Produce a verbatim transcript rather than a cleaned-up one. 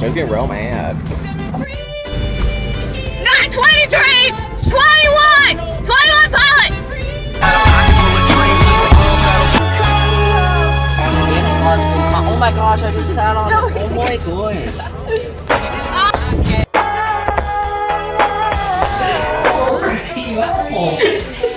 Don't get real mad. Not twenty-three! twenty-one! twenty-one pilots! Oh my gosh, I just sat on it. Oh my god. You asshole.